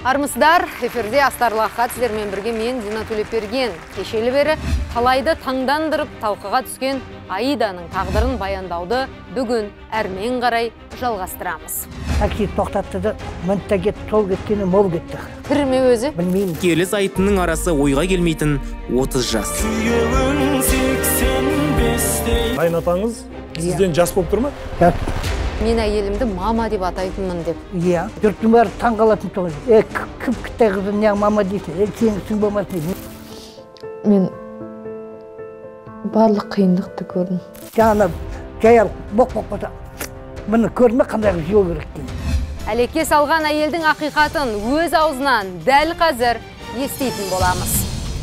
Армысыздар, эфирде Астарлы Ақат сіздермен бірге мен Дина Төлепберген. Кешелі бері талайды таңдандырып талқыға түскен Аиданың тағдырын баяндауды бүгін әрмен қарай жалғастырамыз. Такси тоқтатты да, мінтті кетті, сол кеткені мол кетті. Кірме өзі? Білмеймін. Келі сайтының арасы ойға келмейтін 30 жас. Айын атаңыз сізден жас болып тұр ма? Жас. Мен әйелімді мама деп атайтынмын деп. Иә, жұрттың бәрі таң қалатын тоғыз. Кім кіттай қызым, не мама дейді, сенің болмасын дейді. Мен барлық қиындықты көрдім. Жаңа жаял боқ-боқ болса, бұны көрме қандай жол керек дейді. Әлекке салған әйелдің ақиқатын өз аузынан дәл қазір естейтін боламыз.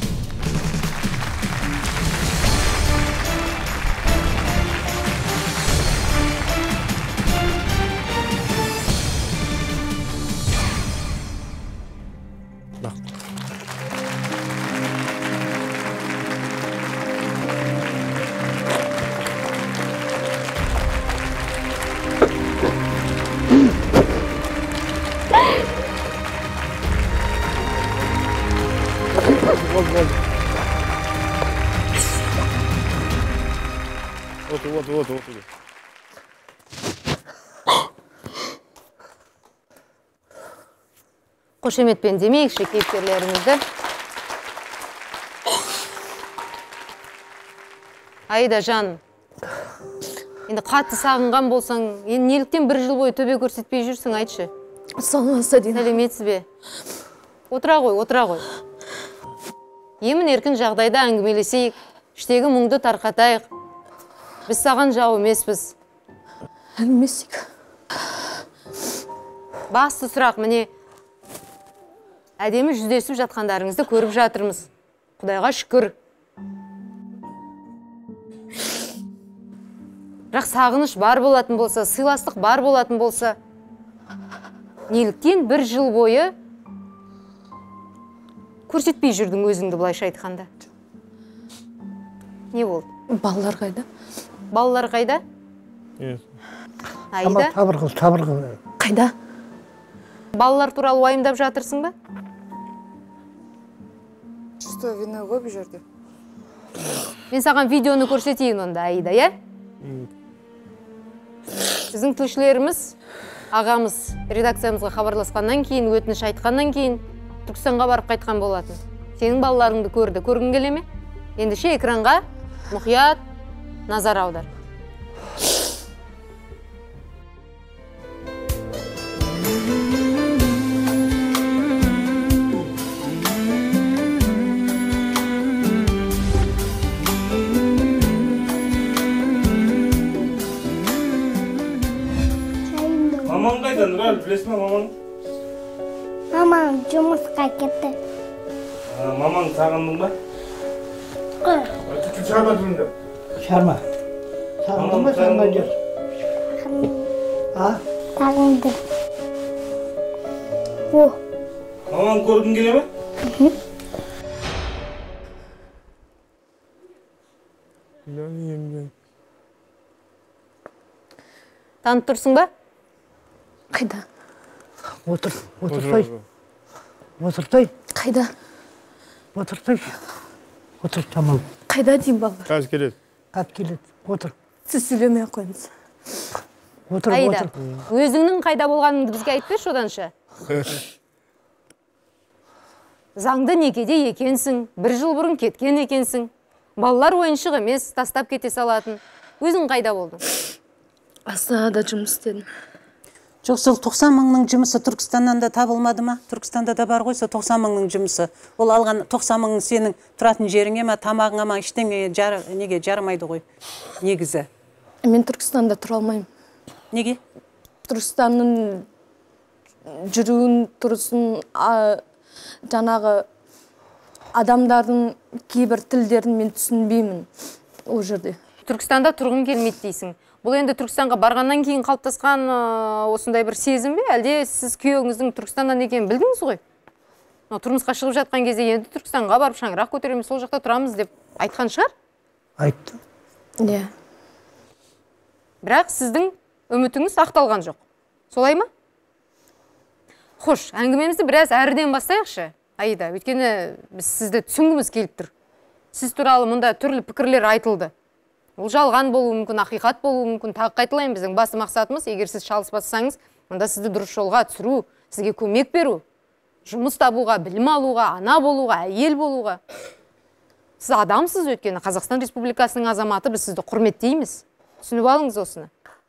Вот. Қошеметпен демейікші кейіпкерлерімізді. Аида жан, енді қатты сағынған болсаң, енді неліктен бір жыл бойы төбе көрсетпей жүрсің, айтшы. Саламатсыз Дина. Сәлеметсіз бе? Отыра ғой. Емін еркін жағдайда әңгімелесейік, іштегі мұңды тарқатайық. Біз саған жау емеспіз. Әңгімесейік. Басты сұрақ міне, әдемі жүздесіп жатқандарыңызды көріп жатырмыз. Құдайға шүкір. Бірақ сағыныш бар болатын болса, сыйластық бар болатын болса, неліктен бір жыл бойы көрсетпей жүрдің өзіңді былайша айтқанда? Не болды? Балалар қайда? Балалар қайда? Аида? Сабыр қыл. Қайда? Балалар туралы уайымдап жатырсың ба? Что, вино ғой бұл жерде? Мен саған видеоны көрсетейін онда, Аида, е? Сіздің тілшілеріміз, ағамыз редакциямызға хабарласқаннан кейін, өтініш айтқаннан кейін Түркістанға барып қайтқан болатын. Сенің балаларыңды көрді. Көргің келе ме? Ендеше экранға мұқият назар аудар. Мамаң қайда, Нұрал, білесің ба мамаң? Мамаң жұмысқа кетті. Мамаң сағындың ба? Түтін шығарма тұрында. Шарма. Сағындың ба, сағынға жүр? Сағынды. Мамаң көргің келе ме? Танып тұрсың ба? Қайда? Отырсай. Қайда? Отырсай. Отыр, тамал. Қайда дейін балалар? Қазір келеді. Қап келеді. Отыр. Сіз сөйлемей қойыңыз. Аида, өзіңнің қайда болғаныңды бізге айтпеші оданша. Заңды некеде екенсің, бір жыл бұрын кеткен екенсің. Балалар ойыншық емес, тастап кете салатын. Өзің қайда болдың? Астанада жұмыс істедім. Жоқ, сол 90 мыңның жұмысы Түркістаннан да табылмады ма? Түркістанда да бар ғой, сол 90 мыңның жұмысы. Ол алған 90 мыңның сенің тұратын жеріңе ма, тамағыңа ма, ештеңе неге жарымайды ғой, негізі. Мен Түркістанда тұра алмаймын. Неге? Түркістанның жүруін, тұрысын, жаңағы адамдардың кейбір тілдерін мен түсінбеймін ол жерде. Түркістанда тұрғың келмейді дейсің. Бұл енді Түркістанға барғаннан кейін қалыптасқан осындай бір сезім бе? Әлде сіз күйеуіңіздің Түркістаннан екенін білдіңіз ғой? Тұрмысқа шығып жатқан кезде енді Түркістанға барып шаңырақ көтереміз, сол жақта тұрамыз деп айтқан шығар? Айтты. Иә. Бірақ сіздің үмітіңіз ақталған жоқ. Солай ма? Хош, әңгімемізді біраз әріден бастайықшы. Аида, өйткені біз сізді түсінгіміз келіп тұр. Сіз туралы мұнда түрлі пікірлер айтылды. Ол жалған болуы мүмкін, ақиқат болуы мүмкін. Тағы қайталайын, біздің басты мақсатымыз, егер сіз шалыспасаңыз, мұнда сізді дұрыс жолға түсіру, сізге көмек беру, жұмыс табуға, білім алуға, ана болуға, әйел болуға. Сіз адамсыз, өйткені Қазақстан Республикасының азаматы, біз сізді құрметтейміз. Түсініп алыңыз осыны.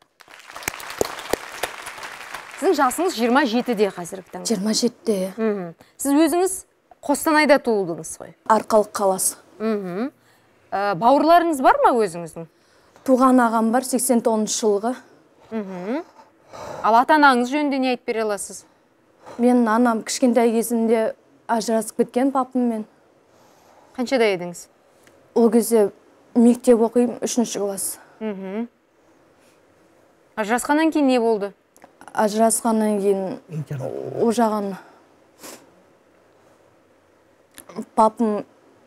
Сіздің жасыңыз 27-де қазіргі таңда. 27-де. Сіз өзіңіз Қостанайда туылдыңыз ғой. Арқалық қаласы. Бауырларыңыз бар ма өзіңіздің? Туған ағам бар 89 жылғы. Ал ата-анаңыз жөнінде не айтып бере аласыз? Мен анам кішкентай кезінде ажырасып кеткен папыммен. Қаншада едіңіз? Ол кезде мектеп оқимын, 3-ші класс. Ажырасқаннан кейін не болды? Ажырасқаннан кейін ожаған папым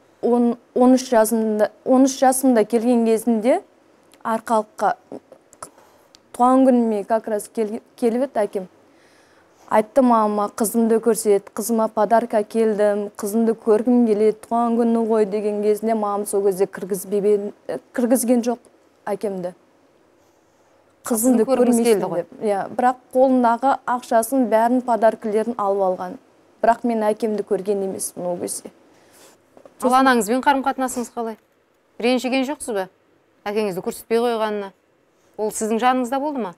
13 жасымда келген кезінде Арқалыққа туған күніме как раз келіп еді әкем. Айтты мама, қызымды көрсет, қызыма подарка келдім, қызымды көргім келеді, туған күні ғой деген кезінде мамам сол кезде кіргізген жоқ әкемді. Қызымды көрмейсің деп. Бірақ қолындағы ақшасын бәрін подаркілерін алып алған. Бірақ мен әкемді көрген емеспін ол кезде. Ал анаңызбен қарым-қатынасыңыз қалай? Ренжіген жоқсыз ба? Әкеңізді көрсетпей қойғанына. Ол сіздің жаныңызда болды ма?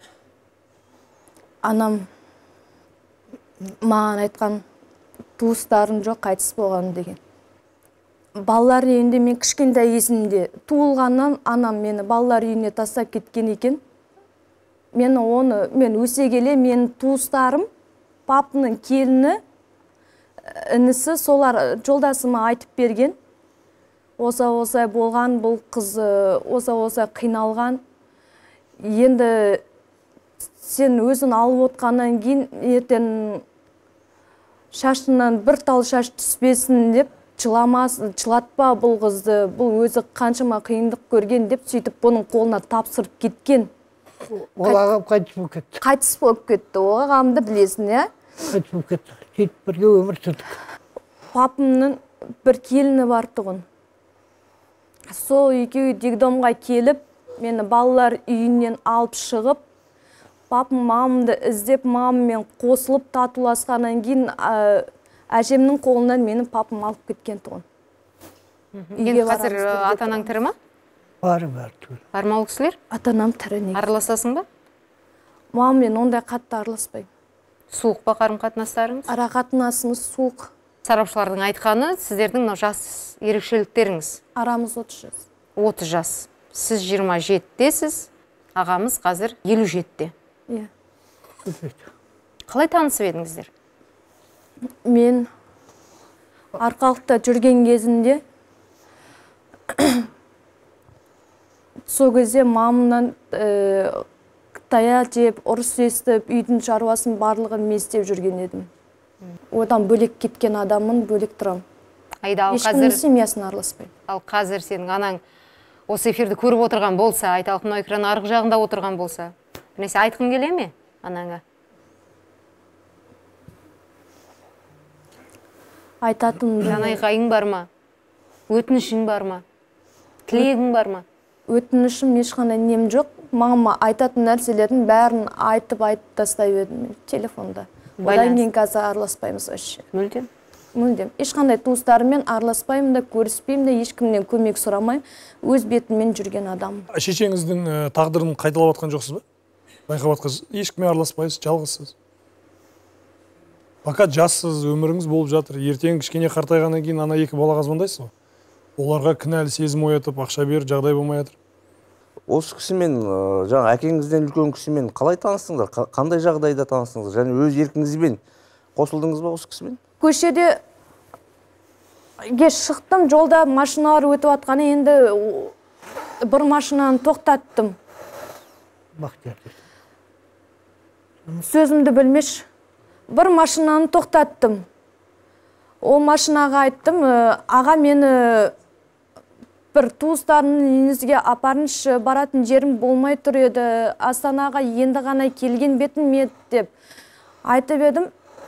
Анам маған айтқан туыстарым жоқ, қайтыс болған деген. Балалар үйінде мен кішкентай кезімде туылғаннан анам мені балалар үйіне тастап кеткен екен. Мен өсе келе мен туыстарым, папының келіні, інісі солар жолдасыма айтып берген. Осай болған, бұл қыз осай қиналған. Енді сен өзін алып отқаннан кейін ертең шашынан бір тал шаш түспесін деп жылатпа бұл қызды, бұл өзі қаншама қиындық көрген деп сөйтіп бұның қолына тапсырып кеткен. Ол ағам қайтыс болып кетті. Қайтыс болып кетті. Ол ағамды білесің, иә? Қайтыс болып кетті. Сөйтіп бірге өмір сүрдік. Папымның бір келіні бар тұғын. Сол екеуі дегдомға келіп, мені балалар үйінен алып шығып, папым мамамды іздеп, мамаммен қосылып татуласқаннан кейін әжемнің қолынан мені папым алып кеткен тұғын. Енді қазір ата-анаң тірі ма? Бар. Бар ма ол кісілер? Ата-анам тірі не? Араласасың ба? Мамаммен ондай қатты араласпаймын. Суық па қарым-қатынастарыңыз? Ара қатынасымыз суық. Сарапшылардың айтқаны, сіздердің жас ерекшеліктеріңіз. Арамыз 30 жас. 30 жас. Сіз 27-десіз, ағамыз қазір 57-де. Иә. Қалай танысып едіңіздер? Мен Арқалықта жүрген кезінде сол кезде мамамнан тая жеп, ұрыс естіп, үйдің шаруасын барлығын мен істеп жүрген едім. Одан бөлек кеткен адамын, бөлек тұрам. Ешкімнің семьясына араласпаймын. Ал қазір сенің анаң осы эфирді көріп отырған болса, айталық мына экран арғы жағында отырған болса, бірнәрсе айтқың келе ме анаңа? Айтатын Жанайқайың бар ма? Өтінішің бар ма? Тілегің бар ма? Өтінішім ешқандай нем жоқ. Мама айтатын нәрселердің бәрін айтып тастай едім телефонда. Одан кейін қазір араласпаймыз вообще. Мүлдем? Мүлдем. Ешқандай туыстарыммен араласпаймын да, көріспеймін да, ешкімнен көмек сұрамаймын. Өз бетіммен жүрген адам. Шешеңіздің тағдырын қайталап жатқан жоқсыз ба? Байқап жатқансыз, ешкіммен араласпайсыз, жалғызсыз. Пока жассыз, өміріңіз болып жатыр. Ертең кішкене қартайғаннан кейін ана екі балаға звондайсыз ба? Оларға кінәлі сезім оятып, ақша беріп, жағдай болмай жатыр. Осы кісімен, жаңа әкеңізден үлкен кісімен қалай таныстыңыздар? Қандай жағдайда таныстыңыздар? Және өз еркіңізбен қосылдыңыз ба осы кісімен? Көшеде шықтым, жолда машиналар өтіп атқаны, енді бір машинаны тоқтаттым. Сөзімді білмеш. Бір машинаны тоқтаттым. Ол машинаға айттым, аға мені бір туыстарының үйіңізге апарыңызшы, баратын жерім болмай тұр еді, Астанаға енді ғана келген бетім еді деп айтып едім.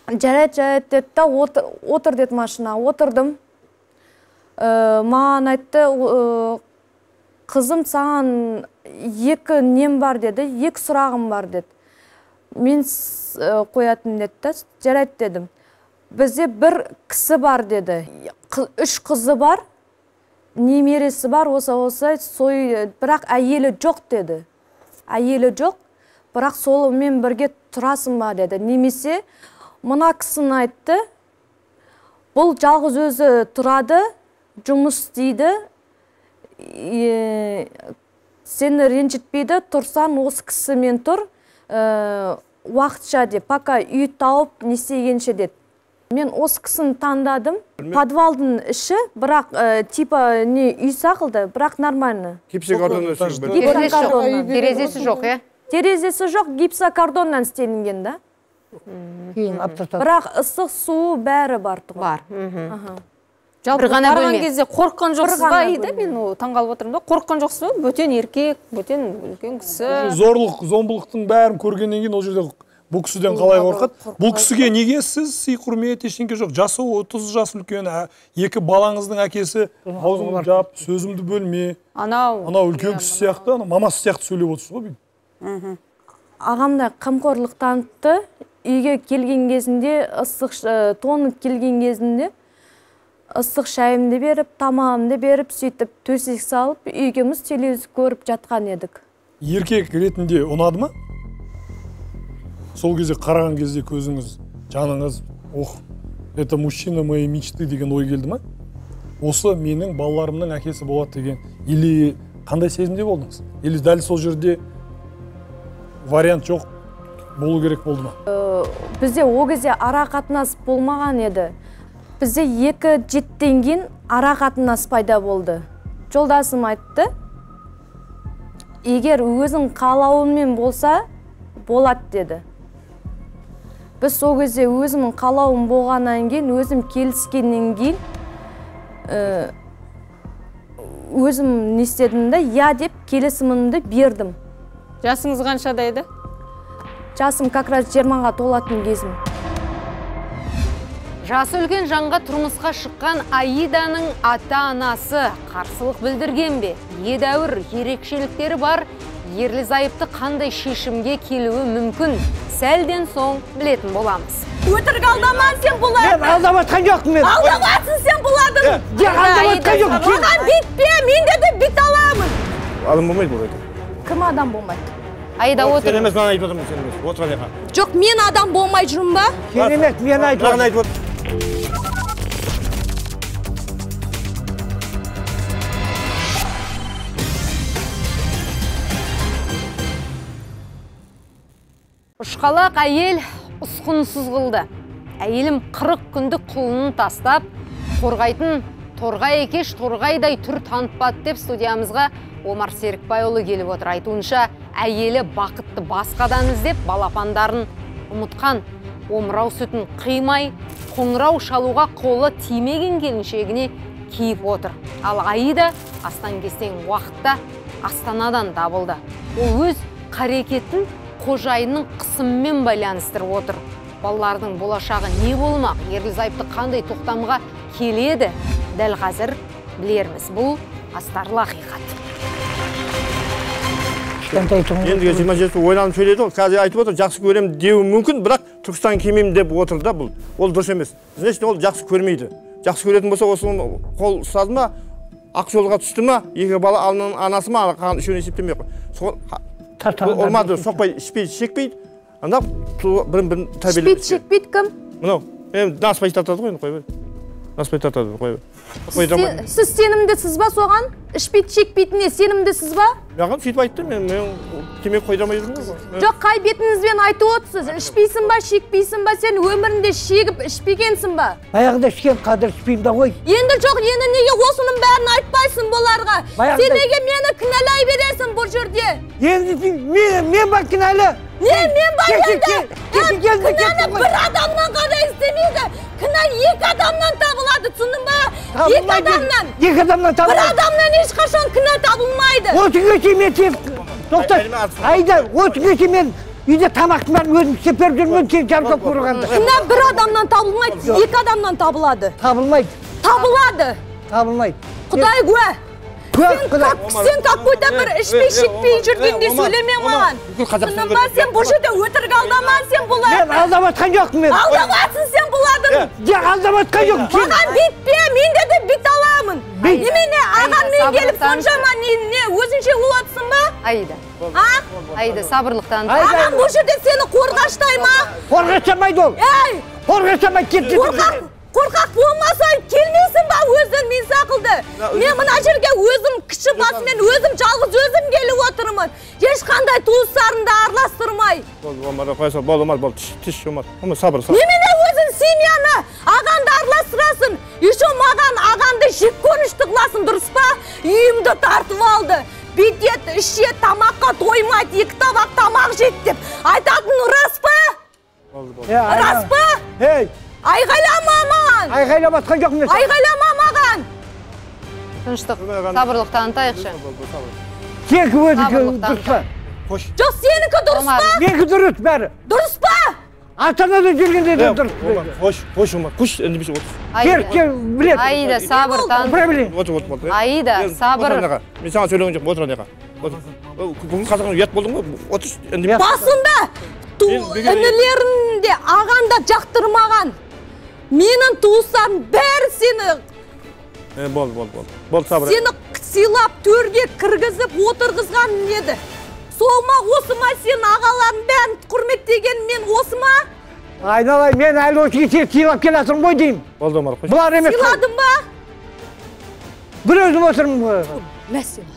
жарайды деді да, отыр деді машинаға. Отырдым. Маған айтты, қызым, саған 2 нем бар деді, 2 сұрағым бар деді. Мен қоятын деді да, жарайды дедім. Бізде 1 кісі бар деді. 3 қызы бар, немересі бар, осы бірақ әйелі жоқ деді. Әйелі жоқ, бірақ солымен бірге тұрасың ба деді. Немесе мына кісіні айтты, бұл жалғыз өзі тұрады, жұмыс істейді, сені ренжітпейді, тұрсан осы кісімен тұр, уақытша деп, пока үй тауып не істегенше деді. Мен осы кісіні таңдадым. Подвалдың іші, бірақ типа не үй сақылды, бірақ нормально. Гипсокартоннан Терезесі жоқ, е? Терезесі жоқ, гипсокартоннан істелінген да. Бірақ ыстық суы бәрі бар. Бар. Жалпы барған кезде қорыққан жоқсыз ба, Аида? Мен таңғалып отырмын да. Қорыққан жоқсыз ба? Бөтен еркек, бөтен үлкен кісі. Зорлық, зомбылықтың бәрін көргеннен кейін ол жерде бұл кісіден қалай қорқады? Бұл кісіге неге сіз сый құрмет ештеңке жоқ? Жасы 30 жас үлкен, 2 балаңыздың әкесі, аузыңды жап, сөзімді бөлме. Анау үлкен кісі сияқты, мамасы сияқты сөйлеп отырсыз ғой бүйтіп. Ағамда қамқорлық танытты. Үйге келген кезінде, ыстық тоңып келген кезінде ыстық шайымды беріп, тамағымды беріп, сөйтіп төсек салып, үйгеміз телевизор көріп жатқан едік. Еркек ретінде ұнады ма? Сол кезде қараған кезде көзіңіз, жаныңыз, это мужчина моей мечты деген ой келді ма? Осы менің балаларымның әкесі болады деген, или қандай сезімде болдыңыз? Или дәл сол жерде вариант жоқ, болу керек болды ма? Бізде о кезде ара қатынас болмаған еді. Бізде 2-7-тен кейін ара қатынас пайда болды. Жолдасым айтты, егер өзің қалауымен болса, болады деді. Біз сол кезде өзімнің қалауым болғаннан кейін, өзім келіскеннен кейін, өзім не істедім де, я деп келісімімді бердім. Жасыңыз қаншада еді? Жасым как раз 20-ға толатын кезім. Жасы үлкен жанға тұрмысқа шыққан Аиданың ата-анасы қарсылық білдірген бе? Едәуір ерекшеліктері бар, ерлі-зайыпты қандай шешімге келуі мүмкін? Сәлден соң білетін боламыз. Өтірік алдаман сен бұладың. Мен алдаматқан жоқпын мен. Алдаматсың сен бұладың. Алдаматқан жоқпын. Маған битпе, мен де бит аламын. Адам болмайды бұл. Кім адам болмайды? Аида отыр. Сен емес, маған айтып отырмын, сен емес. Отыр алайқа. Жоқ, мен адам болмай жүрмін ба? Сен емес, мен айтып отырмын. Ұшқалақ әйел ұсқынсыз қылды. Әйелім 40 күндік құлынын тастап, қорғайтын торғай екеш торғайдай түр танытпады деп студиямызға Омар Серікбайұлы келіп отыр. Айтуынша, әйелі бақытты басқадан іздеп, балапандарын ұмытқан, омырау сүтін қимай, қоңырау шалуға қолы тимеген келіншегіне киіп отыр. Ал Аида астан-кестен уақытта Астанадан табылды. Ол өз қарекетін қожайынның қысыммен байланыстырып отыр. Балалардың болашағы не болмақ? Ерлі-зайыпты қандай тоқтамға келеді? Дәл қазір білерміз. Бұл астарлы ақиқат. Ендіге 27 ойланып сөйледі, қазір айтып отыр, жақсы көрем деуі мүмкін, бірақ Түркістан кемем деп отыр да бұл. Ол дұрыс емес. Значит, ол жақсы көрмейді. Жақсы көретін болса, осы қол ұстады ма, ақ жолға түсті ма, 2 бала анасы ма, үшеуін есептемей қой. Олмады, соқпай, ішпейді, шекпейді. Анда бірін тәрбиелеп. Ішпейді, шекпейді кім? Мынау, наспай тартады ғой, қой бер. Наспай тартады, қой бер. Сіз сенімдісіз ба соған? Ішпейді, шекпейтіне сенімдісіз ба? Маған сөйтіп айтты, мен кемек қойдамай жүрмін ғой. Жоқ, қай бетіңізбен айтып отырсыз? Ішпейсің ба, шекпейсің ба? Сен өмірінде шегіп ішпегенсің ба? Баяғыда ішкен қазір ішпеймін да ғой. Енді жоқ, енді неге осының бәрін айтпайсың бұларға? Сен неге мені кінәлай бересің бұл жерде? Енді мен бар кінәлі. Мен бар енді? Кінәні бір адамнан ғана істемейді. Кінә 2 адамнан табылады, түсіндің ба? 2 адамнан. 2 адамнан табылады. Бір адамнан ешқашан кінә табылмайды. Отыңға мен тек тоқтат. Айда, отыңға мен Үйде тамақтың бәрін өзім істеп жүрмін, сен жалпақ құрғанда. Мына бір адамнан табылмайды, екі адамнан табылады. Табылмайды. Табылады. Табылмайды. Құдай куә. Құдай. Сен какой-то бір ішпей шекпей жүргенде сөйлеме маған. Сыным ба, сен бұл жерде өтірік алдама, сен бұлардың. Мен алдап атқан жоқпын мен. Алдамасын сен бұлардың. Алдап атқан жоқпын. Маған битпе, мен де бит аламын. Немене ағаммен келіп соншама не өзінше олатсың ба? Аида. Аида, сабырлықтан. Ағам бұл жерде сені қорғаштай ма? Қорғашамайды ол. Қорғашамайды, кетті. Қорқақ болмаса келмейсің ба өзің мен сақылды. Мен мына жерге өзім кіші басымен өзім жалғыз өзім келіп отырмын. Ешқандай туыстарымды араластырмай. Бол, тиш, Омар. Сабыр. Немене өзің семьяны ағанды араластырасың? Еще маған ағанды жек көрінішті қыласың, дұрыс па? Үйімді тартып алды. Бетет, ішет, тамаққа тоймайды, екі табақ тамақ жет деп. Айтатын рас па? Рас па? Айғайлама маған! Айғайлап атқан жоқ мен. Айғайлама маған! Тыныштық, сабырлық танытайықшы. Сенікі өзікі дұрыс па? Жоқ, сенікі дұрыс па? Менікі дұрыс бәрі. Дұрыс па? Ата-анада жүргенде де дұрыс. Қош, Омар, қош, енді біз отыр. Білет. Аида, сабыр танып. Отыр. Аида, сабыр. Мен саған сөйлеген жоқ, отыр анаға. Бүгін қазақтың ұят болдың ба? Отыр. Басында інілерінде ағанда жақтырмаған. Менің туыстарым бәрі сені Бол, сабыр. Сені сыйлап төрге кіргізіп отырғызған еді. Сол ма, осы ма сен ағаларын бәрін құрметтеген мен осы ма? Айналай, мен әлі осы сен сыйлап келесің ғой деймін. Болды, Омар, қош. Бұлар емес. Сыйладың ба? Бір өзім отырмын ғой. Мә сыйладың.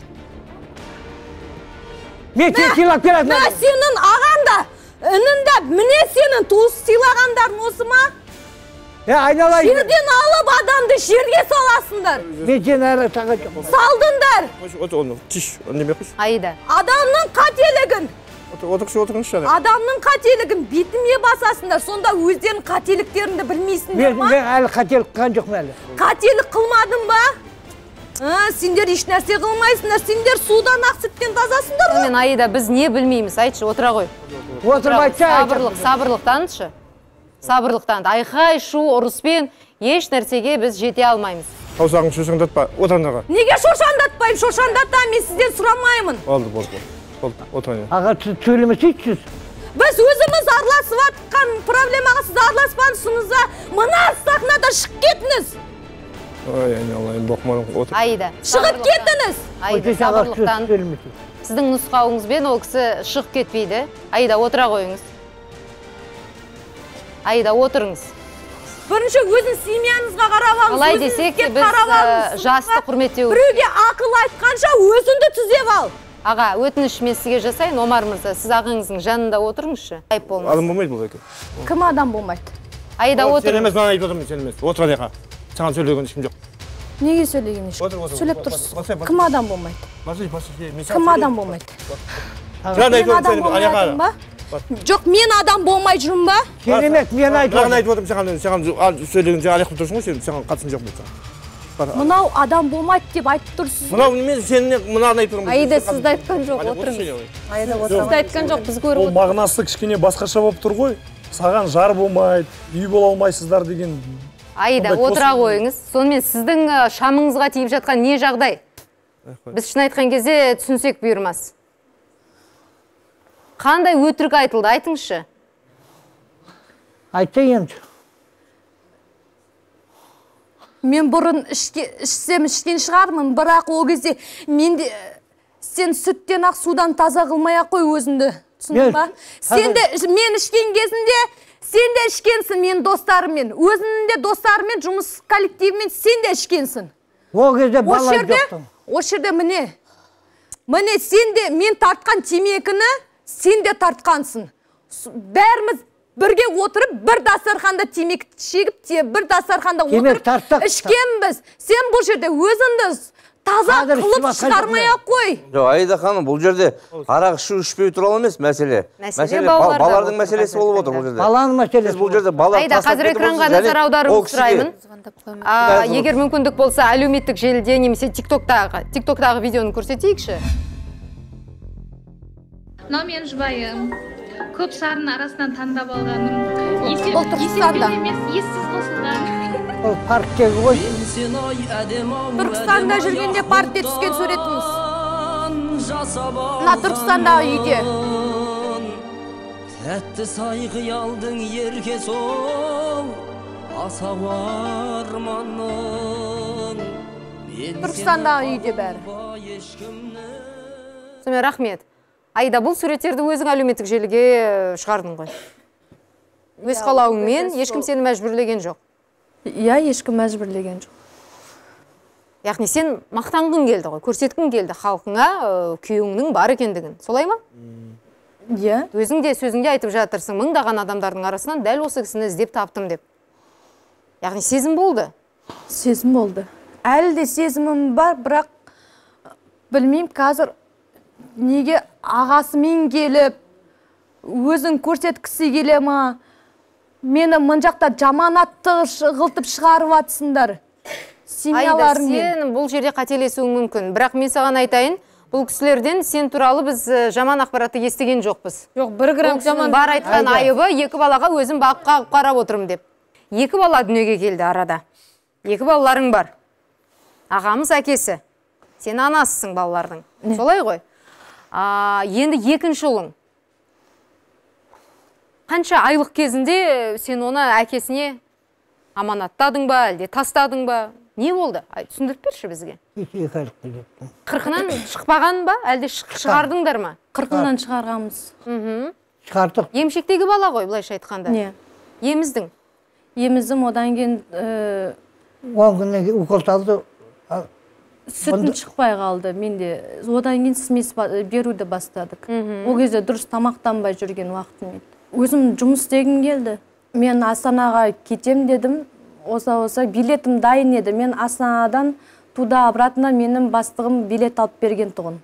Мен сен сыйлап келесің. Мә сенің ағанда, інінде, міне сенің туыс сыйлағандарын осы ма? Айналай. Жерден алып адамды жерге саласыңдар. Мен сен әрі тағат жоқ. Салдыңдар. Тиш, неме қош. Аида. Адамның қателігін. Отырыңызшы. Адамның қателігін бетіме басасыңдар. Сонда өздерінің қателіктеріңді білмейсіңдер ма? Мен әлі қателік қылған жоқпын әлі. Қателік қылмадың ба? Сендер еш нәрсе қылмайсыңдар. Сендер судан ақ сүттен тазасыңдар ғой. Мен Аида, біз не білмейміз, айтшы, отыра ғой. Отырмайтша. Сабырлық танытшы. Сабырлықтан. Айқай, шу, ұрыспен еш нәрсеге біз жете алмаймыз. Таусағың шошаңдатпа, отырыңдарға. Неге шошаңдатпаймын? Шошаңдатам, мен сізден сұрамаймын. Болды. Отырың. Аға, сөйлемесейсіз. Біз өзіміз араласып атқан проблемаға сіз араласпансыңыз, мына сахнада шығып кетіңіз. Ой, айналайын, боқмарым, отыр. Аида. Шығып кетіңіз. Аида, сабырлықтан. Сіздің нұсқауыңызбен ол кісі шығып кетпейді. Аида, отыра қойыңыз. Аида, отырыңыз. Бірінші өзін семьяңызға қарап алыңыз. Қалай десек те біз жасты құрметтеу. Біреуге ақыл айтқанша өзіңді түзеп ал. Аға, өтініш мен сізге жасайын, Омар мырза, сіз ағаңыздың жанында отырыңызшы. Айып болмас. Адам болмайды бұл екен. Кім адам болмайды? Аида, отырыңыз. Сен емес, маған айтып отырмын, сен емес. Отыр анаға. Саған сөйлеген ешкім жоқ. Неге сөйлеген ешкім? Сөйлеп тұрсыз. Кім адам болмайды? Кім адам болмайды? Мен адам болмайдың ба? Жоқ, мен адам болмай жүрмін ба? Сен емес, мен айтып отырмын. Айтып отырмын, саған сөйлеген сен аяқ тұрсың ғой, саған қатысың жоқ болса. Мынау адам болмайды деп айтып тұрсыз. Мынау мен сені мынаны айтып тұрмын. Аида, сізді айтқан жоқ, отырыңыз. Аида, сізді айтқан жоқ, біз көріп отырмыз. Ол мағынасы кішкене басқаша болып тұр ғой. Саған жар болмайды, үй бола алмайсыздар деген. Аида, отыра қойыңыз. Сонымен сіздің шамыңызға тиіп жатқан не жағдай? Біз шын айтқан кезде түсінсек бұйырмас. Қандай өтірік айтылды, айтыңызшы. Айтайын. Мен бұрын ішсем ішкен шығармын, бірақ ол кезде сен сүттен ақ судан таза қылмай ақ қой өзіңді. Түсіндің ба? Мен ішкен кезінде сен де ішкенсің мен достарыммен. Өзіңде достарымен, жұмыс коллективімен сен де ішкенсің. Ол кезде бала жоқтың. Осы жерде міне сен де мен тартқан темекіні сен де тартқансың. Бәріміз бірге отырып, бір дастарханда темекі шегіп, бір дастарханда отырып ішкенбіз. Сен бұл жерде өзіңді таза қылып шығармай-ақ қой. Жоқ, Аида ханым, бұл жерде арақ ішу ішпеу туралы емес мәселе. Мәселе балалардың мәселесі болып отыр бұл жерде. Баланың мәселесі. Бұл жерде бала Аида, қазір экранға назар аударуыңызды сұраймын. Егер мүмкіндік болса, әлеуметтік желіде немесе TikTok'тағы видеоны көрсетейікші. Мынау менің жұбайым. көп сарын арасынан таңдап алғаным. Ол Түркістанда. Емес, ессіз қосылған. Ол парктегі ғой. Түркістанда жүргенде партия түскен суретіңіз. Мына Түркістандағы үйде. Тәтті сайғы алдың ерке сол, асау арманның. Түркістандағы үйде бәрі. Сонымен рахмет. Айда, бұл суреттерді өзің әлеуметтік желіге шығардың ғой. Өз қалауыңмен ешкім сені мәжбүрлеген жоқ. Иә, ешкім мәжбүрлеген жоқ. Яғни сен мақтанғың келді ғой, көрсеткің келді халқыңа күйеуіңнің бар екендігін. Солай ма? Иә. Өзің де сөзіңде айтып жатырсың, мыңдаған адамдардың арасынан дәл осы кісіні іздеп таптым деп. Яғни сезім болды? Сезім болды. Әлі де сезімім бар, бірақ білмеймін қазір неге ағасымен келіп, өзін көрсеткісі келе ма? Мені мын жақта жаманатты ғылтып шығарып атсыңдар. Айда, сен бұл жерде қателесуің мүмкін. Бірақ мен саған айтайын, бұл кісілерден сен туралы біз жаман ақпаратты естіген жоқпыз. Жоқ, 1 грамм жаман. Бар айтқан айыбы, 2 балаға өзім баққа қарап отырым деп. 2 бала дүниеге келді арада. 2 балаларың бар. Ағамыз әкесі. Сен анасысың балалардың. Солай ғой. Енді екінші ұлың. Қанша айлық кезінде сен оны әкесіне аманаттадың ба, әлде тастадың ба? Не болды? Түсіндіріп берші бізге. 2 айлық кезінде. 40-нан шықпаған ба, әлде шығардыңдар ма? 40-нан шығарғанбыз. Шығардық. Емшектегі бала ғой, былайша айтқанда. Не? Еміздің? Еміздім, одан кейін 10 күннен кейін укол салды. Сүтім шықпай қалды. Менде одан кейін смес беруді бастадық. Ол кезде дұрыс тамақтанбай жүрген уақытым еді. Өзім жұмыс істегім келді. Мен Астанаға кетем дедім. Оса билетім дайын еді. Мен Астанадан туда обратно менің бастығым билет алып берген тұғын.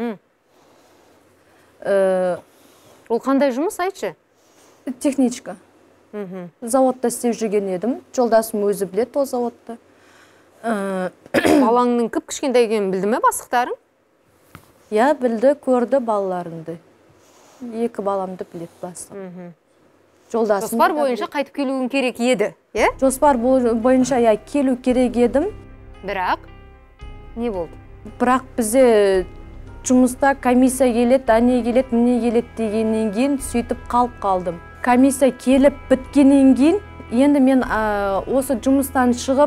Ол қандай жұмыс айтшы? Техничка. Заводта істеп жүрген едім. Жолдасым өзі білет ол заводта. Балаңның кіп-кішкентай екенін білді ме бастықтарың? Я, білді, көрді балаларымды. 2 баламды білет бастық. Жоспар бойынша қайтып келуің керек еді, е? Жоспар бойынша келу керек едім. Бірақ не болды? Бірақ бізде жұмыста комиссия келет, әне келет, міне келет дегеннен кейін сөйтіп қалып қалдым. Комиссия келіп біткеннен кейін, енді мен осы жұмыстан шығып,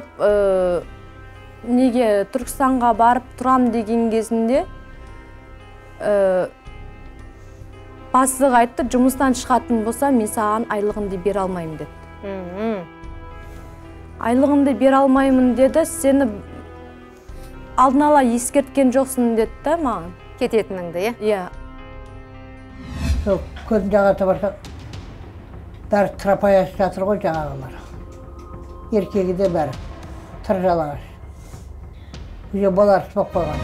неге Түркістанға барып тұрам деген кезінде бастық айтты, жұмыстан шығатын болса, мен саған айлығымды бере алмаймын деді. Айлығымды бере алмаймын деді, сені алдын ала ескерткен жоқсың деді да маған. Кететініңді, е? Иә. Көзін жағата барса, бәрі тропаясы жатыр ғой жаңағылар. Еркегі де бәрі тыр жалаңаш. Үйде балар сұпақ қойған.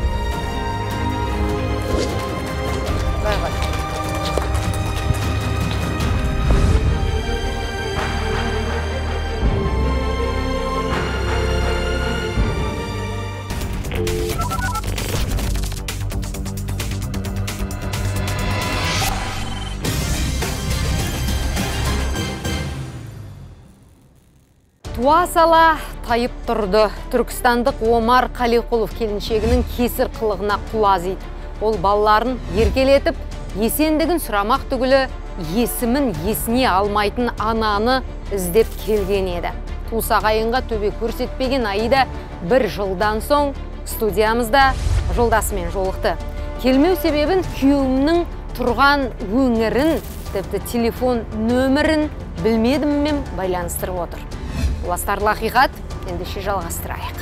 Туа сала тайып тұрды. Түркістандық Омар Қалиқұлов келіншегінің кесір қылығына құлазиды. Ол балаларын еркелетіп, есендігін сұрамақ түгілі есімін есіне алмайтын ананы іздеп келген еді. Туысағайынға төбе көрсетпеген Аида 1 жылдан соң студиямызда жолдасымен жолықты. Келмеу себебін күйеуімнің тұрған өңірін, тіпті телефон нөмірін білмедім мен байланыстырып отыр. Астарлы ақиқат, ендеше жалғастырайық.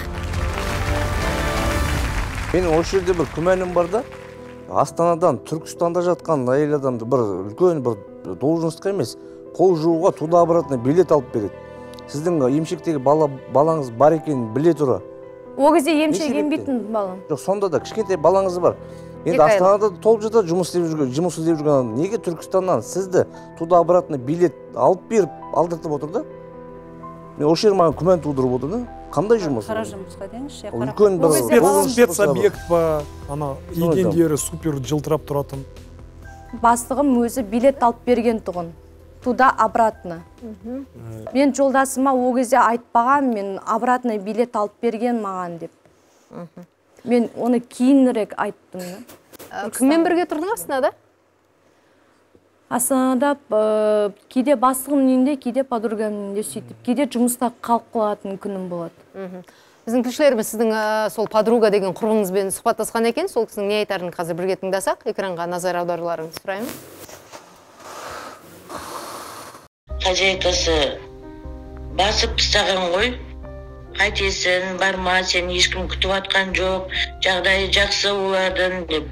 Менің осы жерде бір күмәнім бар да, Астанадан, Түркістанда жатқан әйел адамды бір үлкен бір должностқа емес, қол жууға туда обратно билет алып береді. Сіздің емшектегі балаңыз бар екенін біле тұра. Ол кезде емшек ембейтін балам. Жоқ, сонда да кішкентай балаңыз бар. Енді Астанада толып жатады жұмыс іздеп жүрген. Неге Түркістаннан сізді туда обратно билет алып беріп, алдыртып отыр да? Мен осы жер маған күмән тудырып отыр да. Қандай жұмыс? Қара жұмысқа деңізші. Үлкен бір спецобъект па, ана едендері супер жылтырап тұратын. бастығым өзі билет алып берген тұғын. Туда обратно. Мен жолдасыма о кезде айтпаған, мен обратно билет алып берген маған деп. Мен оны кейінірек айттым. Кіммен бірге тұрдың Астанада? Астанада кейде бастығымның үйінде, кейде подругамның үйінде сөйтіп, кейде жұмыста қалып қалатын күнім болады. Біздің тілшілеріміз сіздің сол подруга деген құрбыңызбен сұхбаттасқан екен, сол кісінің не айтарын қазір бірге тыңдасақ, экранға назар аударуларыңызды сұраймын. Хозяйкасы басып тастаған ғой, қайтесің, барма, сен ешкім күтіп атқан жоқ, жағдайы жақсы олардың деп.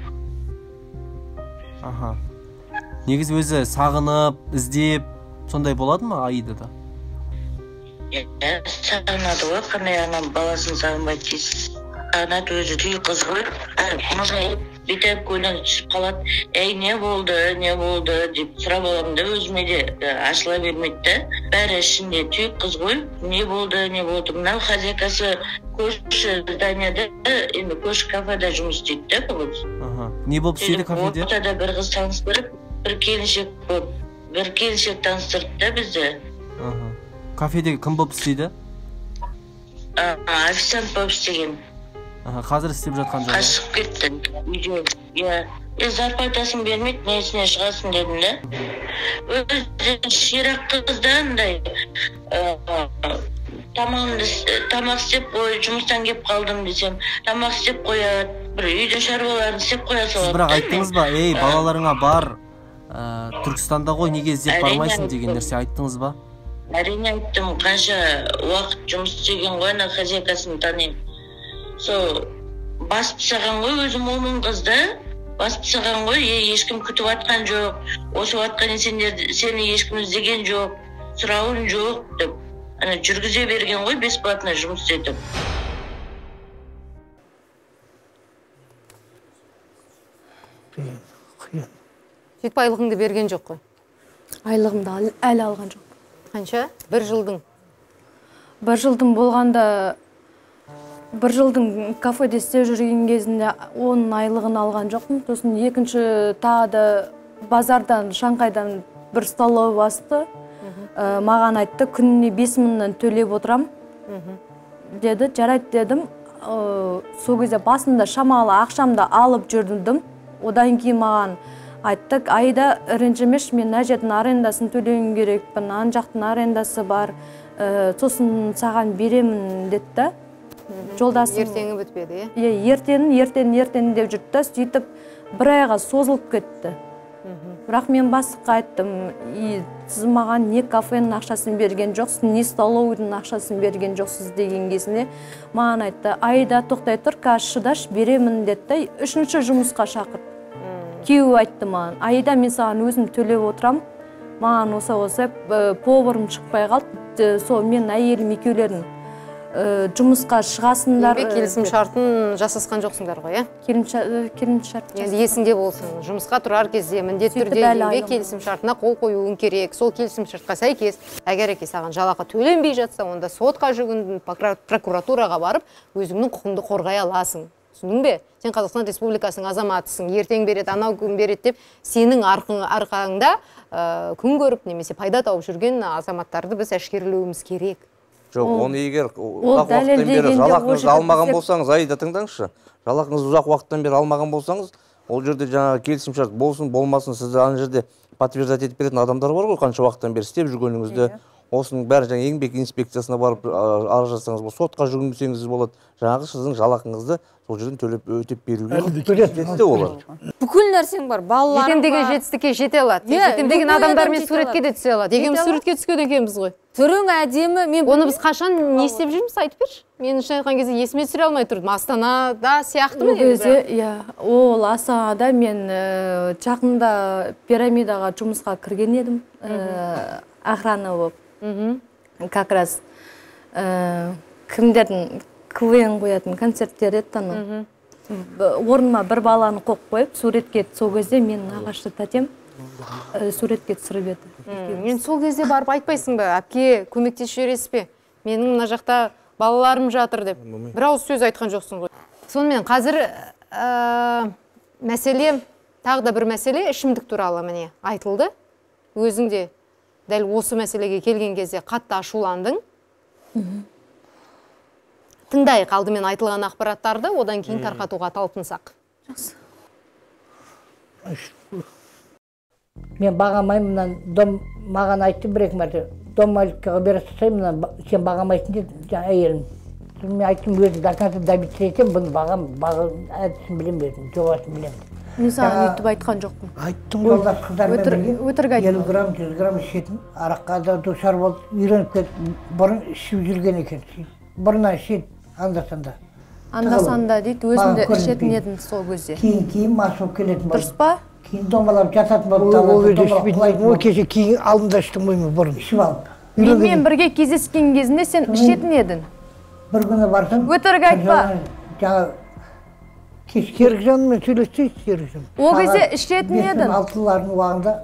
Негізі өзі сағынып, іздеп, сондай болады ма Аидада? Сағынады ғой, қандай анам баласын сағынбайды дейсіз. Сағынады, өзі түй қыз ғой. Бүйтіп көйлен түсіп қалады. Не болды деп сұрап аламын да, өзіме де ашыла бермейді. Бәрі ішінде түй қыз ғой. Не болды. Мынау хозяйкасы көрші зданияда, енді көрші кафеда жұмыс істейді да. Не болып істейді кафеде? Ортада бір қыз таныстырып, бір келіншек таныстырды да бізді. Кафеде кім болып істейді? Официант болып істеген. Қазір істеп жатқан жоқ. Қашып кетті. Зарплатасын бермейді, несіне шығасын дедім да. Өзі ширақ қыздандай тамақ істеп қой, жұмыстан кеп қалдым десем, тамақ істеп қояды, бір үйде шаруаларын істеп қоя салады. Сіз бірақ айттыңыз ба, балаларыңа бар, Түркістанда ғой, неге іздеп бармайсың деген нәрсе айттыңыз ба? Әрине айттым, қанша уақыт жұмыс істеген ғой, ана хозяйкасын танайын. Сол басып тастаған ғой, өзім оның қызды басып тастаған ғой, ешкім күтіп атқан жоқ, осы уақытқа сені ешкім іздеген жоқ, сұрауын жоқ деп, ана жүргізе берген ғой, бесплатно жұмыс етіп. Сөйтіп айлығыңды берген жоқ қой? Айлығымды әлі алған жоқ. Қанша? Бір жылдың? Бір жылдың болғанда, бір жылдың кафеде істеп жүрген кезінде оның айлығын алған жоқпын. Сосын екінші тағы да базардан, Шанхайдан бір столовый басты. Маған айтты, күніне 5000-нан төлеп отырам. Деді, жарайды дедім. Сол кезде басында шамалы ақшамды алып жүрдім. Одан кейін маған айттық, айда ренжімеш, мен мына жердің арендасын төлеуім керекпін, ана жақтың арендасы бар, сосын саған беремін деді. Жолдасым ертеңі бітпеді, ертең деп жүрді, сөйтіп бір айға созылып кетті. Бірақ мен бастыққа айттым, сіз маған не кафенің ақшасын берген жоқсыз, не столовыйдың ақшасын берген жоқсыз деген кезінде маған айтты, айда тоқтай тұр, қазір шыдаш беремін деді. Үшінші жұмысқа шақырды. Күйеуі айтты маған, айда мен саған өзім төлеп отырам, маған осы поварым шықпай қалды, сол мен әйелім екеулерін жұмысқа шығасындар. Еңбек келісім шартын жасасқан жоқсыңдар ғой, иә? Келісім шарт. Енді есіңде болсын, жұмысқа тұрар кезде міндетті түрде еңбек келісім шартына қол қоюың керек. Сол келісім шартқа сәйкес, әгер саған жалақы төленбей жатса, онда сотқа жүгіндің, прокуратураға барып, өзіңнің құқыңды қорғай аласың. Түсіндің бе? Сен Қазақстан Республикасының азаматысың, ертең береді, анау күн береді деп, сенің арқаңда күн көріп, немесе пайда тауып жүрген азаматтарды біз әшкерелеуіміз керек. Жоқ, оны егер ұзақ уақыттан бері жалақыңызды алмаған болсаңыз, Аида тыңдаңызшы, жалақыңызды ұзақ уақыттан бері алмаған болсаңыз, ол жерде жаңағы келісімшарт болсын, болмасын, сізді ана жерде подтверждать етіп беретін адамдар бар ғой, қанша уақыттан бері істеп жүргеніңізді, осының бәрі жаңа еңбек инспекциясына барып арыз жазсаңыз болады, сотқа жүгінсеңіз болады, жаңағы сіздің жалақыңызды сол жерден төлеп өтеп беруге жетті олар. Бүкіл нәрсең бар, балаларың бар. Жетемдеген жетістікке жете алады. Жетемдеген адамдармен суретке де түсе алады. Егеміз суретке түскен екенбіз ғой. Түрің әдемі. Оны біз қашан не істеп жүрміз, айтып берші. Мен үшін айтқан кезде есіме түсіре алмай тұрдым. Астанада сияқты ма? Ол Астанада мен жақында пирамидаға жұмысқа кірген едім. Охрана болып. Как раз кімдердің КВН қоятын концерттер еді. Орныма бір баланы қойып қойып, суретке сол кезде мен нағашы тәтем суретке түсіріп еді. Мен сол кезде барып айтпайсың ба, әпке көмектесіп жібересіз бе? Менің мына жақта балаларым жатыр деп. Bir ауыз сөз айтқан жоқсың ғой. Сонымен қазір мәселе Тағы да бір мәселе ішімдік туралы міне айтылды. Өзің де дәл осы мәселеге келген кезде қатты ашуландың. Тыңдайық алдымен айтылған ақпараттарды, одан кейін тарқатуға талпынсақ. Жақсы. Мен бағамаймын, дом маған айтты бір-екі мәрте. Дом маликаға бере сасаймын, сен бағамайсың деді әйелім. Мен айттым, өзім доказы добиться етем, бұны бағам әдісін білем бердім, жобасын білем. Мен саған үйтіп айтқан жоқпын. Айттым, жолдас қыздармен бірге 50 грамм, 100 грамм ішетін, араққа да душар болып, үйреніп кетіп, бұрын ішіп жүрген екен. Бұрыннан ішеді, анда-санда. Анда-санда дейді, өзіңді ішетін едің сол кезде. Кейін мас болып келетін болды. Дұрыс па? Кейін домалап жататын болды. Ол кезде ішпейтін, ол кеше кейін алдында іштім оймын бұрын, ішіп алып. Менімен бірге кездескен кезінде сен ішетін едің. Бір күні барсам, өтірік айтпа. Жаңа керек жанымен сөйлессейсіз керек жан. Ол кезде ішетін едің. 6-лардың уағында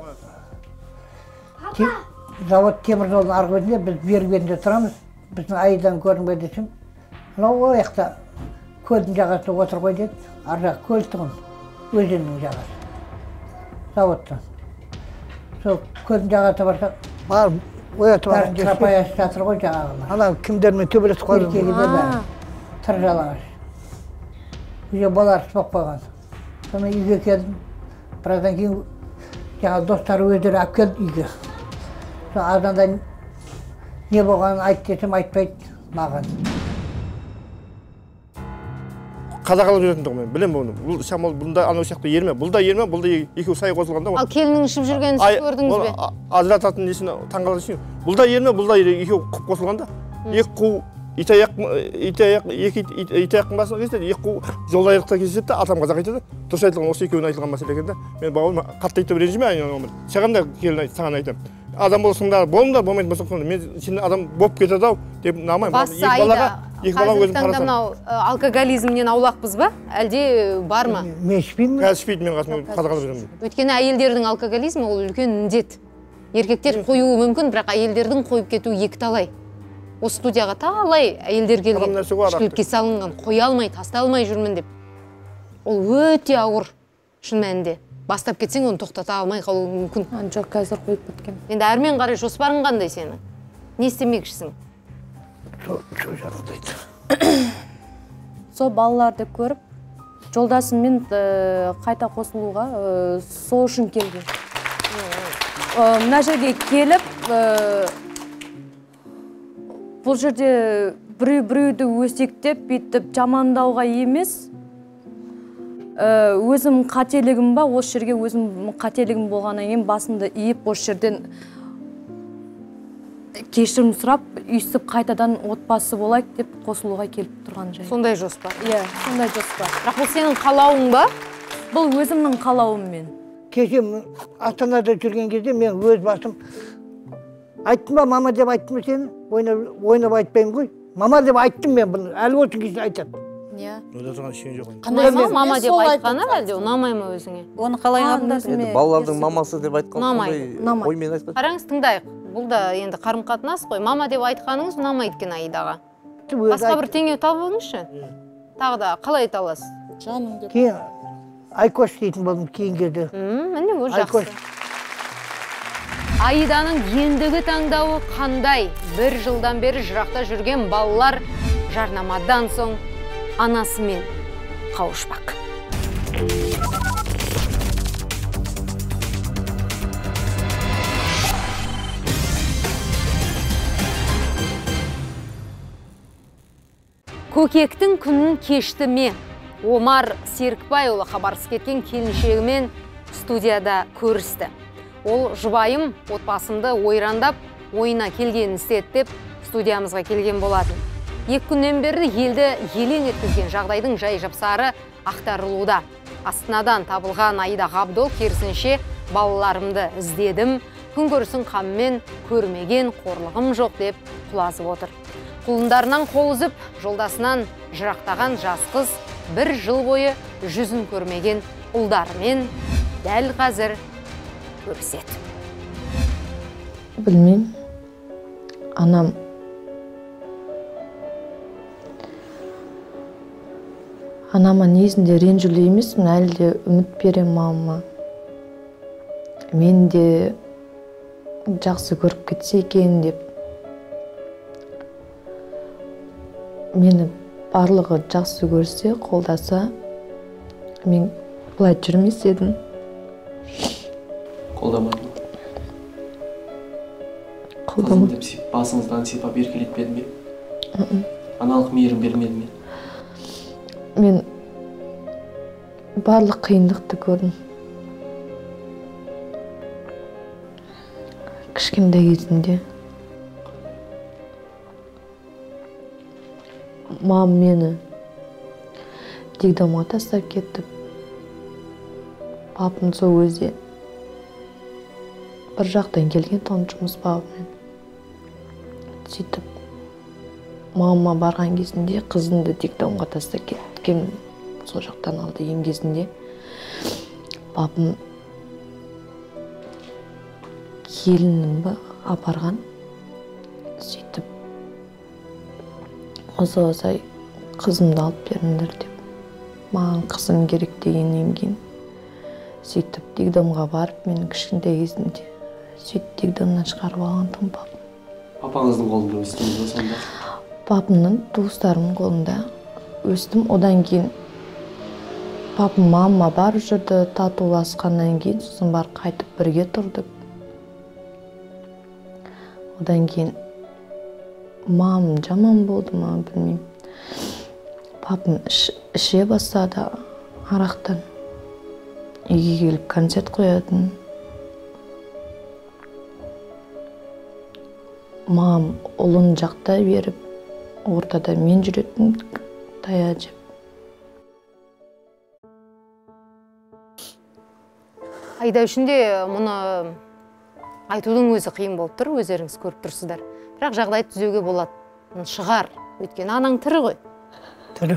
завод темір жолдың арғы бетінде біз бергі бетінде тұрамыз. Біздің айдан көрінбей десем, мынау о жақта көлдің жағасында отыр ғой деді. Ар жақ көл тұғын, өзеннің жағасы. Заводтан. Сол көлдің жағасына барсақ, бәрі тропаясы жатыр ғой жаңағылар. Ана кімдермен төбелесіп қойды? Еркегі де бәрі. Тыр жалаңаш. Үйге балар сұпап қойған. Соны үйге келдім. Біраздан кейін жаңа достары өздері алып келді үйге. Соны азанда не болғанын айт десем айтпайды маған. Қадағалап жүретін тұғым мен, білем бұны. Бұл шамал бұнда анау сияқты ерме, бұл да ерме, бұл да екеу сай қосылғанда. Ал келінің ішіп жүргенін сіз көрдіңіз бе? Ажырататын несін таңғалып үшін. Бұл да ерме, бұл да екеу құп қосылғанда. Екі қу итаяқтың басына кездеді, екі қу жолдайықта кездеседі, атам қазақ айтады. Дұрыс айтылған осы екеуін айтылған мәселе екен де. Мен бауырым қатты айтып ренжіме, саған да келін саған айтам. Адам болсыңдар, болыңдар, болмайтын болсаңдар, мен сен адам болып кетеді ау деп намаймын. Басы айда, қазір таңда мынау алкоголизмнен аулақпыз ба? Әлде бар ма? Мен ішпеймін. Қазір ішпейді, мен қасымда қадағалап жүремін. Өйткені әйелдердің алкоголизмі ол үлкен індет. Еркектер қоюы мүмкін, бірақ әйелдердің қойып кетуі екіталай. Осы студияға талай әйелдер келген, ішкілікке салынған, қоя алмай, таста алмай жүрмін деп. Ол өте ауыр, шын мәнінде. Бастап кетсең, оны тоқтата алмай қалуы мүмкін. Жоқ, қазір қойып кеткен. Енді әрмен қарай жоспарың қандай сенің? Не істемекшісің? Сол жағдайды. Сол балаларды көріп, жолдасыммен қайта қосылуға сол үшін келген. Мына жерге келіп, бұл жерде біреуді өсектеп, бүйтіп жамандауға емес, өзім қателігім ба, осы жерге өзім қателігім болғаннан кейін басымды иіп, осы жерден кешірім сұрап, үйсіп қайтадан отбасы болайық деп қосылуға келіп тұрған жай. Сондай жоспар. Иә, сондай жоспар. Бірақ бұл сенің қалауың ба? Бұл өзімнің қалауым мен. Кеше Астанада жүрген кезде мен өз басым айттым ба, мама деп айттым ба сені? Ойнап айтпаймын ғой. Мама деп айттым мен бұны, әлі осы кезде айтады. Ойда тұрған ішен жоқ. Қандай мама деп айтқаны әлде ұнамай ма өзіңе? Оны қалай аңдадыңыз? Балалардың мамасы деп айтқан ұнамайды. оймен айтқан. Қараңыз, тыңдайық. Бұл да енді қарым-қатынас қой. Мама деп айтқаныңыз ұнамайды екен Аидаға. Басқа бір теңеу табыңызшы. Тағы да қалай айта аласыз? Жаным деп. Кейін Айкош дейтін болдым кейін кезде. Міне ол жақсы. Аиданың ендігі таңдауы қандай? Бір жылдан бері жырақта жүрген балалар жарнамадан соң анасымен қауышпақ. Көкектің күнін кешті ме? Омар Серікбайұлы хабарсыз кеткен келіншегімен студияда көрісті. Ол жұбайым отбасымды ойрандап, ойына келгенін істеді деп студиямызға келген болатын. 2 күннен бері елді елең еткізген жағдайдың жай жапсары ақтарылуда. Астанадан табылған Аида Ғабдол керісінше балаларымды іздедім, күн көрсін қаммен көрмеген қорлығым жоқ деп құлазып отыр. Құлындарынан қол үзіп, жолдасынан жырақтаған жас қыз 1 жыл бойы жүзін көрмеген ұлдарымен дәл қазір көріседі. Білмеймін. Анам Анама негізінде ренжулі емеспін, әлі де үміт беремін мамама. мен де жақсы көріп кетсе екен деп. Мені барлығы жақсы көрсе, қолдаса, мен бұлай жүрмес едім. Қолдамадың? Қолдамадым. Қызым деп басыңыздан сипап еркелетпедім бе? Аналық мейірім бермедім бе? Мен барлық қиындықты көрдім. Кішкентай кезінде мамам мені детдомға тастап кетіп, папам сол өзі бір жақтан келген тоң жұмыс бабымен. Сөйтіп, мамама барған кезінде қызымды детдомға тастап кеткен, сол жақтан алды ем кезінде. Папам келінін апарған. Сөйтіп, осылай қызымды алып беріңдер деп. Маған қызым керек дегеннен кейін. Сөйтіп, детдомға барып, менің кішкентай кезінде. Сөйтіп, детдомнан шығарып алған тым папам. Папаңыздың қолында өстіңіз бе сонда? Папамның туыстарымның қолында өстім. Одан кейін папам мамама барып жүрді, татуласқаннан кейін, сосын барып қайтып бірге тұрдық. Одан кейін мамам жаман болды ма, білмеймін. Папам іше бастады арақтан. Үйге келіп концерт қоятын. Мамам ұлын жақта беріп, ортада мен жүретін, тая жеп. Айда үшін де мұны айтудың өзі қиын болып тұр, өздеріңіз көріп тұрсыздар. Бірақ жағдай түзеуге болады. Шығар, өйткені анаң тірі ғой. Тірі.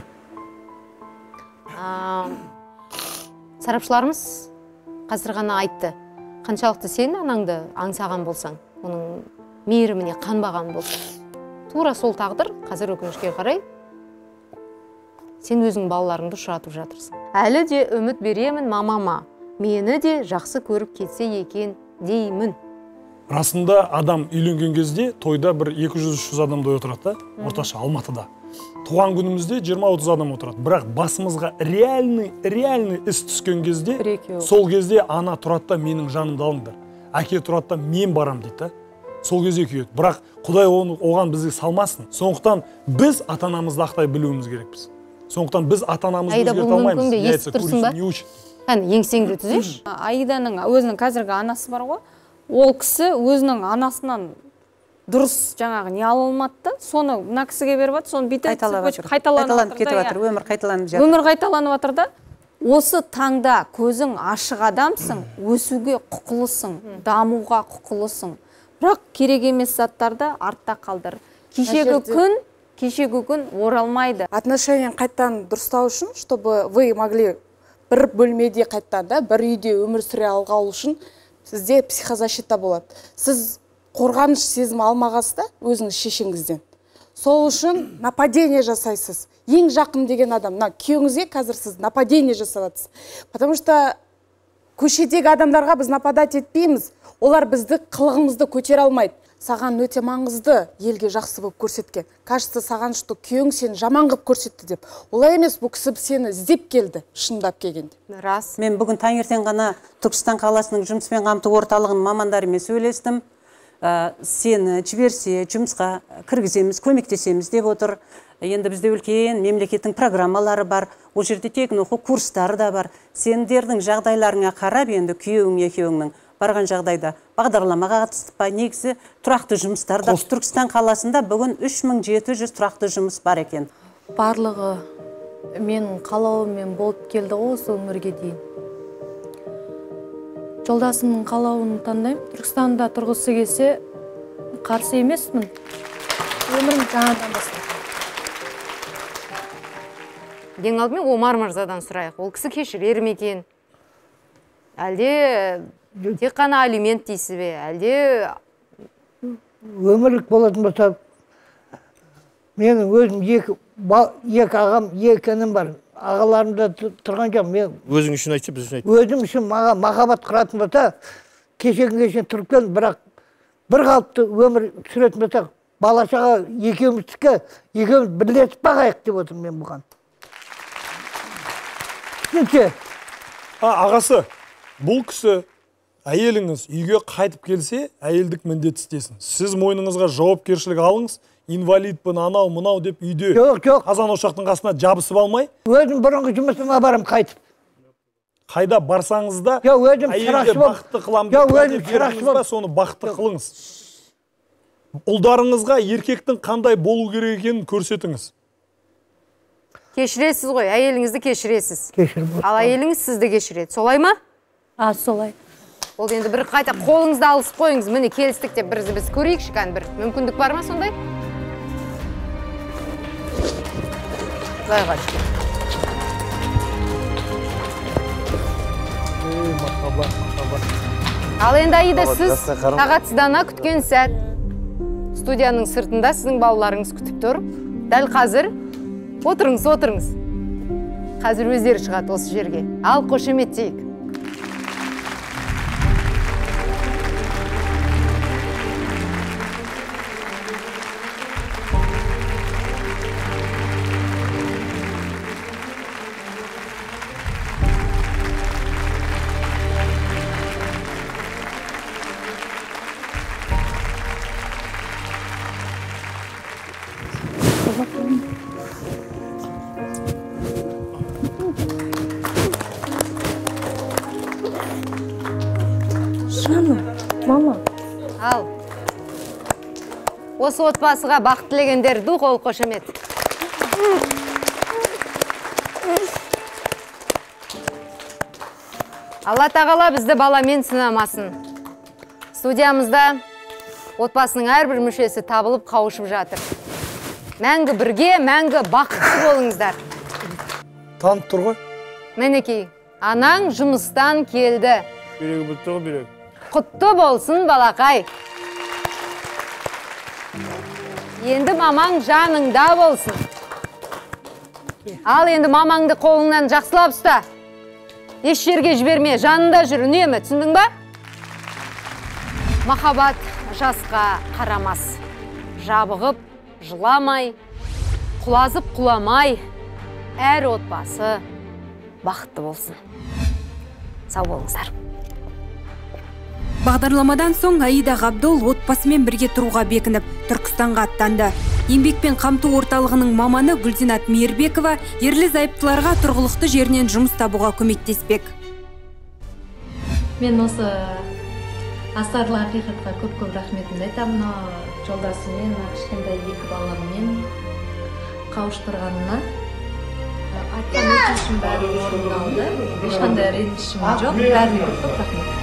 Сарапшыларымыз қазір ғана айтты. Қаншалықты сен анаңды аңсаған болсаң, оның мейіріміне қанбаған болсаң. Тура сол тағдыр, қазір өкінішке қарай, сен өзің балаларыңды ұшыратып жатырсың. Әлі де үміт беремін мамама. Мені де жақсы көріп кетсе екен деймін. Расында адам үйленген кезде тойда бір 200-300 адамдай отырады, орташа Алматыда. Туған күнімізде 20-30 адам отырады. Бірақ басымызға реальный іс түскен кезде, сол кезде ана тұрады да менің жанымды алыңдар. Әке тұрады да мен барам дейді. Сол кезде күйеді. Бірақ Құдай оған бізге салмасын. Сондықтан біз ата-анамызды ақтай білуіміз керекпіз. Сондықтан біз ата-анамызды өзгерте алмаймыз. Естіп тұрсың ба? Кәні еңсеңді түзеш. Аиданың өзінің қазіргі анасы бар ғой. Ол кісі өзінің анасынан дұрыс жаңағы не ала алмады, соны мына кісіге беріп жатыр, соны бүйтіп қайталанып кетіп жатыр, өмір қайталанып жатыр. Өмір қайталанып жатыр да. Осы таңда көзің ашық адамсың, өсуге құқылысың, дамуға құқылысың. Бірақ керек емес заттарды артта қалдыр. Кешегі күн оралмайды. Отношения қайттан дұрыстау үшін, чтобы вы могли бір бөлмеде қайттан да, бір үйде өмір сүре алғау үшін сізде психозащита болады. Сіз қорғаныш сезімі алмағасыз да өзіңіз шешеңізден. Сол үшін нападение жасайсыз. Ең жақын деген адам, күйеуіңізге қазір сіз нападение жасаватсыз. Потому что көшедегі адамдарға біз нападать етпейміз. Олар бізді қылығымызды көтере алмайды. Саған өте маңызды елге жақсы болып көрсеткен. Кажется, саған что күйеуің сені жаман қылып көрсетті деп. Олай емес, бұл кісі сені іздеп келді, шындап келгенде. Рас. Мен бүгін таңертең ғана Түркістан қаласының жұмыспен қамту орталығының мамандарымен сөйлестім. Сені жіберсе, жұмысқа кіргіземіз, көмектесеміз деп отыр. Енді бізде үлкен мемлекеттің программалары бар, ол жерде тегін оқу курстары да бар. Сендердің жағдайларыңа қарап, енді күйеуің екеуіңнің барған жағдайда бағдарламаға қатысты па, негізі тұрақты жұмыстарда. Түркістан қаласында бүгін 3700 тұрақты жұмыс бар екен. Барлығы менің қалауыммен болып келді ғой осы өмірге дейін. Жолдасымның қалауын таңдаймын. Түркістанда тұрғысы келсе, қарсы емеспін. Өмірім жаңадан бастап. Ең алдымен Омар мырзадан сұрайық. Ол кісі кешірер ме екен? Әлде тек қана алимент дейсіз бе? Әлде өмірлік болатын болса, менің өзім екі ағам, екі інім бар. Ағаларымда тұрған жоқ. Өзің үшін айтшы, біз үшін айтшы. Өзім үшін маған махаббат құратын болса, кешен тұрып келдім, бірақ бір қалыпты өмір сүретін болсақ, бала шаға екеуміз бірлесіп бағайық деп отырмын мен бұған. Түсінше? Ағасы, бұл кісі әйеліңіз үйге қайтып келсе, әйелдік міндет істесін. Сіз мойныңызға жауапкершілік алыңыз, инвалидпін, анау, мынау деп үйде қазан ошақтың қасына жабысып алмай. Өзім бұрынғы жұмысыма барам қайтып. Қайда барсаңыз да, әйелге бақытты қылам деп бердіңіз ба, соны бақытты қылыңыз. Ұлдарыңызға еркектің қандай болу керек екенін көрсетіңіз. Кешіресіз ғой, әйеліңізді кешіресіз. Ал әйеліңіз сізді кешіреді. Солай ма? Солай. Ол енді бір қайта қолыңызды алысып қойыңыз. Міне келістік деп біз көрейікші, бір мүмкіндік бар ма сондай? Ал енді Аида, сіз тағатсыздана күткен сәт студияның сыртында сіздің балаларыңыз күтіп тұр. Дәл қазір отырыңыз. Қазір өздері шығады осы жерге. Ал қошеметтейік. Мама. Ал. Осы отбасыға бақыт тілегендерді қол қошемет. Алла тағала бізді баламен сынамасын. Студиямызда отбасының әрбір мүшесі табылып қауышып жатыр. Мәңгі бірге, мәңгі бақытты болыңыздар. Танып тұр ғой. Мінекей, анаң жұмыстан келді. Берегі бұтты ғой, берегі. Құтты болсын, балақай. Енді мамаң жаныңда болсын. Ал енді мамаңды қолыңнан жақсылап ұста. Еш жерге жіберме, жанында жүр, үнемі, түсіндің ба? Махаббат жасқа қарамас. Жабығып, жыламай, құлазып құламай, әр отбасы бақытты болсын. Сау болыңыздар. Бағдарламадан соң Аида Ғабдол отбасымен бірге тұруға бекініп, Түркістанға аттанды. Еңбекпен қамту орталығының маманы Гүлзинат Мейірбекова ерлі зайыптыларға тұрғылықты жерінен жұмыс табуға көмектеспек. Мен осы Асарлы Ақиқатқа көп рахметімді айтамын. Жолдасымен, кішкентай екі баламмен қауыштырғанына. Айтқан өтінішім бәрі орындалды. Ешқандай ренішім жоқ. Бәріне көп рахмет.